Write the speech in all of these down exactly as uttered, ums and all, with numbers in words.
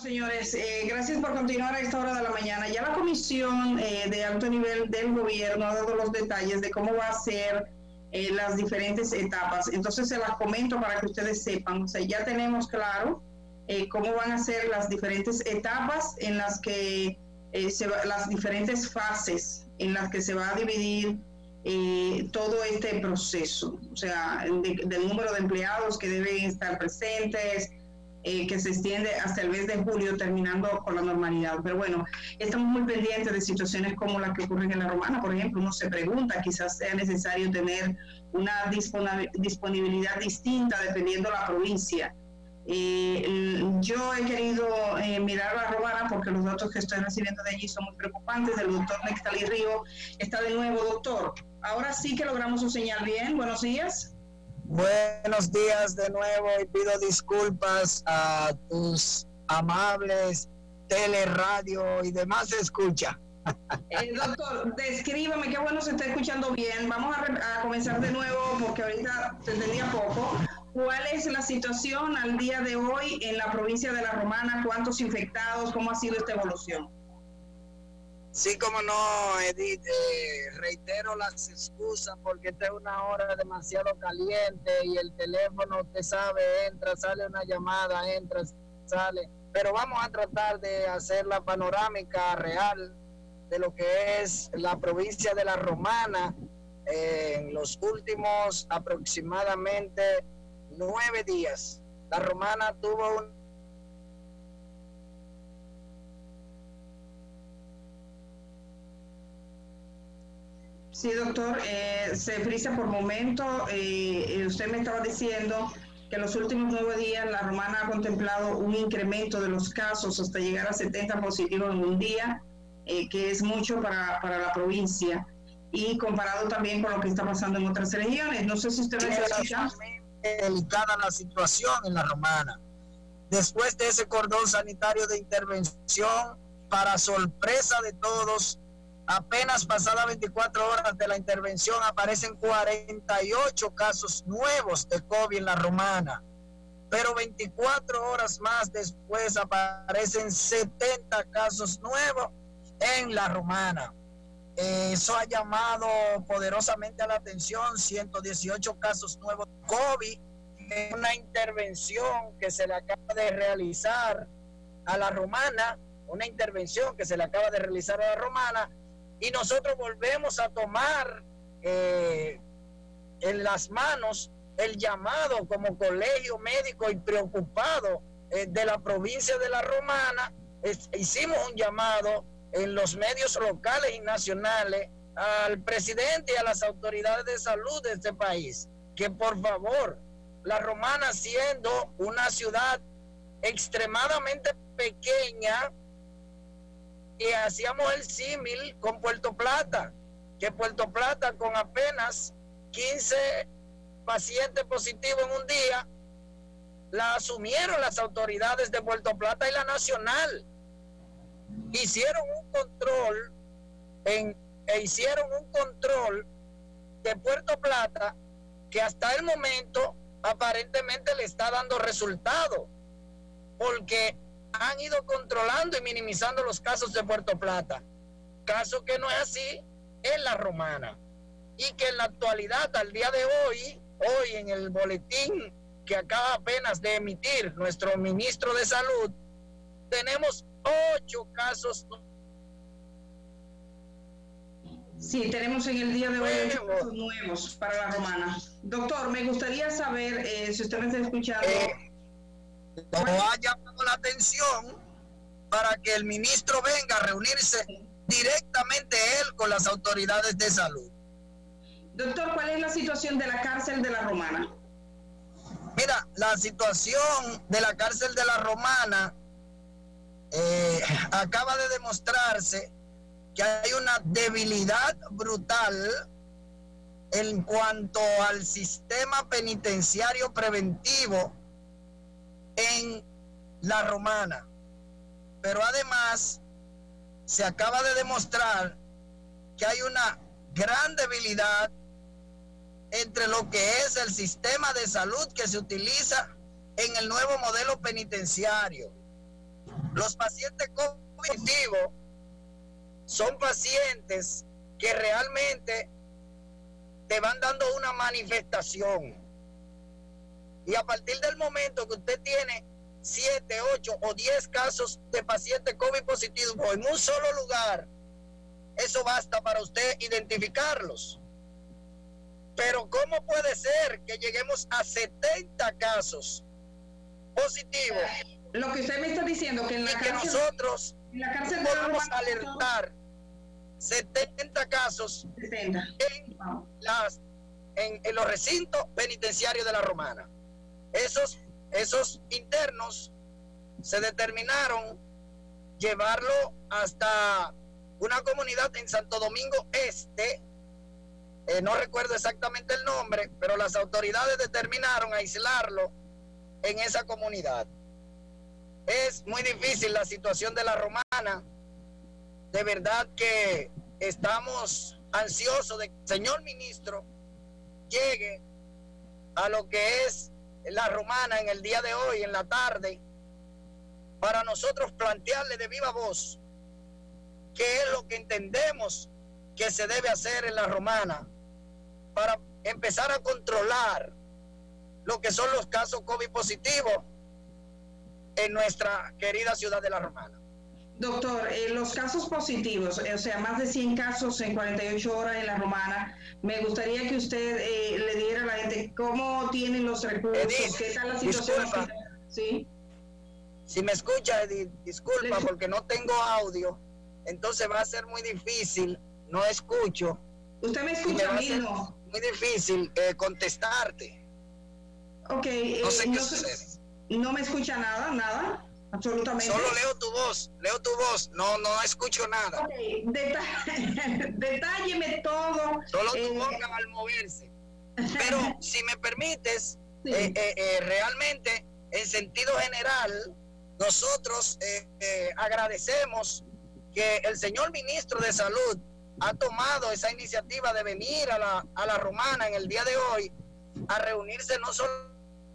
Señores, eh, gracias por continuar a esta hora de la mañana. Ya la comisión eh, de alto nivel del gobierno ha dado los detalles de cómo va a ser eh, las diferentes etapas. Entonces se las comento para que ustedes sepan. O sea, ya tenemos claro eh, cómo van a ser las diferentes etapas en las que eh, se va, las diferentes fases en las que se va a dividir eh, todo este proceso. O sea, de, del número de empleados que deben estar presentes. Eh, que se extiende hasta el mes de julio, terminando con la normalidad. Pero bueno, estamos muy pendientes de situaciones como las que ocurren en la Romana. Por ejemplo, uno se pregunta, quizás sea necesario tener una disponibilidad distinta dependiendo de la provincia. Eh, yo he querido eh, mirar la Romana porque los datos que estoy recibiendo de allí son muy preocupantes. El doctor Nextalí Río está de nuevo. Doctor, ahora sí que logramos su señal bien. Buenos días. Buenos días de nuevo y pido disculpas a tus amables teleradio y demás escucha. Eh, doctor, descríbame, qué bueno se está escuchando bien. Vamos a, a comenzar de nuevo porque ahorita te entendía poco. ¿Cuál es la situación al día de hoy en la provincia de La Romana? ¿Cuántos infectados? ¿Cómo ha sido esta evolución? Sí, como no, Edith, eh, reitero las excusas porque esta es una hora demasiado caliente y el teléfono, usted sabe, entra, sale una llamada, entra, sale, pero vamos a tratar de hacer la panorámica real de lo que es la provincia de La Romana eh, en los últimos aproximadamente nueve días. La Romana tuvo un Sí, doctor, eh, se frisa por momento. Eh, usted me estaba diciendo que en los últimos nueve días la Romana ha contemplado un incremento de los casos hasta llegar a setenta positivos en un día, eh, que es mucho para, para la provincia, y comparado también con lo que está pasando en otras regiones. No sé si usted me está escuchando. Delicada la situación en la Romana. Después de ese cordón sanitario de intervención, para sorpresa de todos, apenas pasadas veinticuatro horas de la intervención aparecen cuarenta y ocho casos nuevos de COVID en la Romana, pero veinticuatro horas más después aparecen setenta casos nuevos en la Romana. Eso ha llamado poderosamente a la atención. Ciento dieciocho casos nuevos de COVID, una intervención que se le acaba de realizar a la Romana, una intervención que se le acaba de realizar a la Romana. Y nosotros volvemos a tomar eh, en las manos el llamado como colegio médico y preocupado eh, de la provincia de La Romana. Es, hicimos un llamado en los medios locales y nacionales al presidente y a las autoridades de salud de este país, que por favor, La Romana, siendo una ciudad extremadamente pequeña, y hacíamos el símil con Puerto Plata, que Puerto Plata con apenas quince pacientes positivos en un día, la asumieron las autoridades de Puerto Plata y la nacional. Hicieron un control en, e hicieron un control de Puerto Plata que hasta el momento aparentemente le está dando resultado, porque han ido controlando y minimizando los casos de Puerto Plata, caso que no es así en La Romana, y que en la actualidad, al día de hoy, hoy en el boletín que acaba apenas de emitir nuestro ministro de Salud, tenemos ocho casos. Sí, tenemos en el día de hoy ocho casos nuevos para La Romana. Doctor, me gustaría saber eh, si usted me está escuchando. Eh, Nos ha llamado la atención para que el ministro venga a reunirse directamente él con las autoridades de salud. Doctor, ¿cuál es la situación de la cárcel de La Romana? Mira, la situación de la cárcel de La Romana eh, acaba de demostrarse que hay una debilidad brutal en cuanto al sistema penitenciario preventivo en La Romana, pero además se acaba de demostrar que hay una gran debilidad entre lo que es el sistema de salud que se utiliza en el nuevo modelo penitenciario. Los pacientes COVID positivos son pacientes que realmente te van dando una manifestación. Y a partir del momento que usted tiene siete, ocho o diez casos de pacientes COVID positivos en un solo lugar, eso basta para usted identificarlos. Pero ¿cómo puede ser que lleguemos a setenta casos positivos? Lo que usted me está diciendo, que en la y que cárcel, nosotros en la cárcel podemos de alertar setenta casos setenta. En, las, en, en los recintos penitenciarios de La Romana. Esos, esos internos se determinaron llevarlo hasta una comunidad en Santo Domingo Este, eh, no recuerdo exactamente el nombre, pero las autoridades determinaron aislarlo en esa comunidad. Es muy difícil la situación de La Romana. De verdad que estamos ansiosos de que el señor ministro llegue a lo que es La Romana en el día de hoy, en la tarde, para nosotros plantearle de viva voz qué es lo que entendemos que se debe hacer en La Romana para empezar a controlar lo que son los casos COVID positivos en nuestra querida ciudad de La Romana. Doctor, eh, los casos positivos, eh, o sea, más de cien casos en cuarenta y ocho horas en La Romana, me gustaría que usted eh, le diera a la gente cómo tienen los recursos, Edith, qué tal la situación. Disculpa, ¿sí? Si me escucha, Edith, disculpa, le... porque no tengo audio, entonces va a ser muy difícil, no escucho. ¿Usted me escucha a mí? No. Muy difícil eh, contestarte. Ok, eh, no sé qué no, sucede. No me escucha nada, nada. Absolutamente. Solo leo tu voz, leo tu voz, no no escucho nada. Okay. Deta- detálleme todo. Solo eh... tu boca al moverse. Pero si me permites, sí. eh, eh, eh, realmente, en sentido general, nosotros eh, eh, agradecemos que el señor ministro de Salud ha tomado esa iniciativa de venir a la, a la Romana en el día de hoy a reunirse no solo.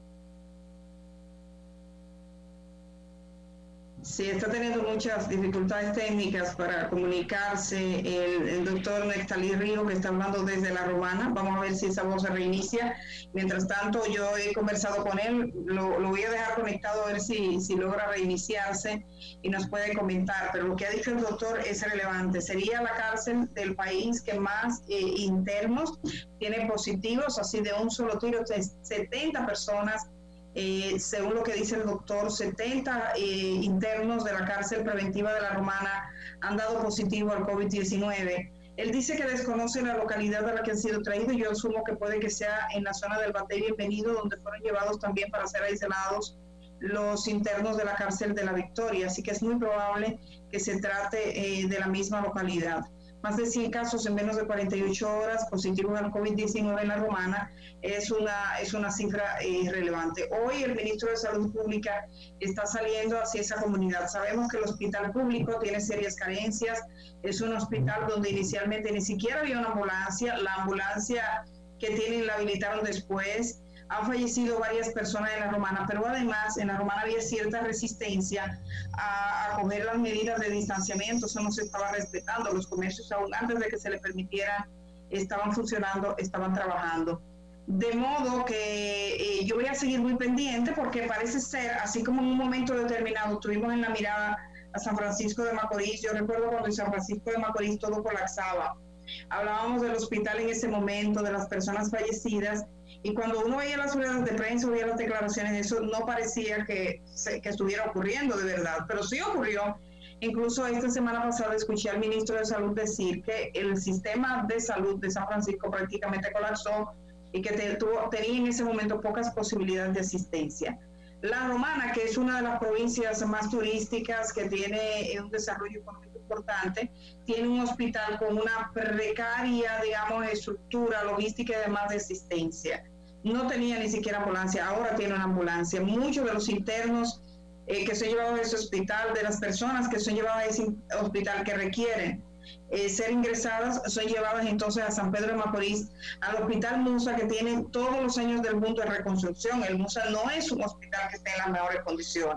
Sí, está teniendo muchas dificultades técnicas para comunicarse el, el doctor Nectalí Río, que está hablando desde La Romana. Vamos a ver si esa voz se reinicia. Mientras tanto, yo he conversado con él, lo, lo voy a dejar conectado a ver si, si logra reiniciarse y nos puede comentar. Pero lo que ha dicho el doctor es relevante. Sería la cárcel del país que más eh, internos tiene positivos, así de un solo tiro, setenta personas. Eh, según lo que dice el doctor, setenta eh, internos de la cárcel preventiva de La Romana han dado positivo al COVID diecinueve. Él dice que desconoce la localidad a la que han sido traídos. Yo asumo que puede que sea en la zona del Batey Bienvenido, donde fueron llevados también para ser aislados los internos de la cárcel de La Victoria. Así que es muy probable que se trate eh, de la misma localidad. Más de cien casos en menos de cuarenta y ocho horas positivos al COVID diecinueve en La Romana es una, es una cifra eh, relevante. Hoy el ministro de Salud Pública está saliendo hacia esa comunidad. Sabemos que el hospital público tiene serias carencias. Es un hospital donde inicialmente ni siquiera había una ambulancia. La ambulancia que tienen la habilitaron después. Han fallecido varias personas en La Romana, pero además en La Romana había cierta resistencia a, a coger las medidas de distanciamiento. Eso no se estaba respetando. Los comercios, aún antes de que se le permitiera, estaban funcionando, estaban trabajando. De modo que eh, yo voy a seguir muy pendiente, porque parece ser, así como en un momento determinado tuvimos en la mirada a San Francisco de Macorís. Yo recuerdo cuando en San Francisco de Macorís todo colapsaba. Hablábamos del hospital en ese momento, de las personas fallecidas, y cuando uno veía las ruedas de prensa, veía las declaraciones, eso no parecía que, se, que estuviera ocurriendo de verdad, pero sí ocurrió. Incluso esta semana pasada escuché al ministro de Salud decir que el sistema de salud de San Francisco prácticamente colapsó y que te, tuvo, tenía en ese momento pocas posibilidades de asistencia. La Romana, que es una de las provincias más turísticas, que tiene un desarrollo económico importante, tiene un hospital con una precaria, digamos, estructura logística y demás de asistencia. No tenía ni siquiera ambulancia, ahora tiene una ambulancia. Muchos de los internos eh, que son llevados a ese hospital, de las personas que son llevadas a ese hospital que requieren eh, ser ingresadas, son llevadas entonces a San Pedro de Macorís, al Hospital Musa, que tiene todos los años del mundo de reconstrucción. El Musa no es un hospital que esté en las mejores condiciones.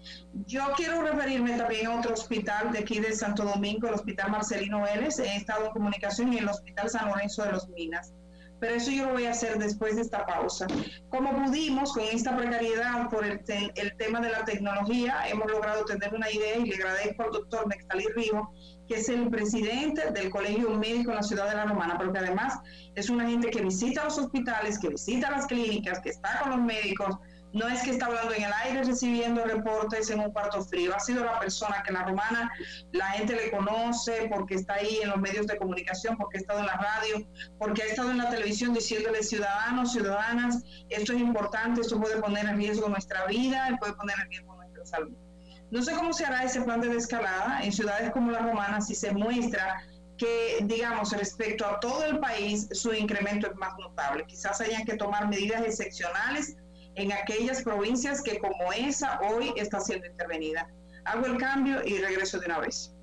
Yo quiero referirme también a otro hospital de aquí de Santo Domingo, el Hospital Marcelino Vélez. He estado en comunicación, y el Hospital San Lorenzo de los Minas. Pero eso yo lo voy a hacer después de esta pausa. Como pudimos, con esta precariedad por el, te el tema de la tecnología, hemos logrado tener una idea, y le agradezco al doctor Nextalí Rijo, que es el presidente del Colegio Médico en la ciudad de La Romana, porque además es una gente que visita los hospitales, que visita las clínicas, que está con los médicos. No es que está hablando en el aire recibiendo reportes en un cuarto frío. Ha sido la persona que en La Romana la gente le conoce porque está ahí en los medios de comunicación, porque ha estado en la radio, porque ha estado en la televisión diciéndole ciudadanos, ciudadanas, esto es importante, esto puede poner en riesgo nuestra vida, puede poner en riesgo nuestra salud. No sé cómo se hará ese plan de desescalada en ciudades como La Romana si se muestra que, digamos, respecto a todo el país, su incremento es más notable. Quizás hayan que tomar medidas excepcionales en aquellas provincias que como esa hoy está siendo intervenida. Hago el cambio y regreso de una vez.